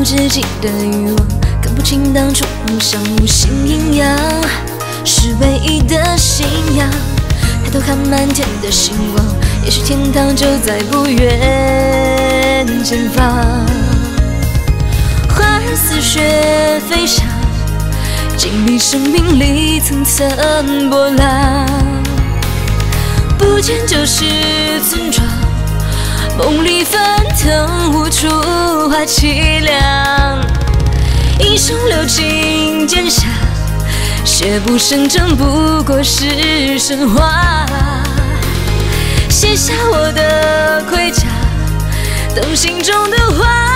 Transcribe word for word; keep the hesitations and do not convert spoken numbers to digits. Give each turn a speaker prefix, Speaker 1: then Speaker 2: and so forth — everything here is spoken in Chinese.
Speaker 1: 无止境的欲望，看不清当初梦想无形营养，是唯一的信仰。抬头看满天的星光，也许天堂就在不远前方。花儿似雪飞翔，经历生命里层层波浪。不见旧时村庄，梦里翻腾无处话凄凉。英雄留情剑下，血不生真不过是神话。卸下我的盔甲，等心中的花